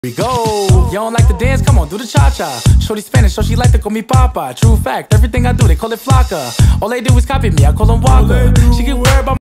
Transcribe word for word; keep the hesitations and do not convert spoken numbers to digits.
We go. You don't like to dance? Come on, do the cha-cha. Shorty Spanish, so she like to call me Papa. True fact, everything I do, they call it Flocka. All they do is copy me, I call them Walker. She get worried about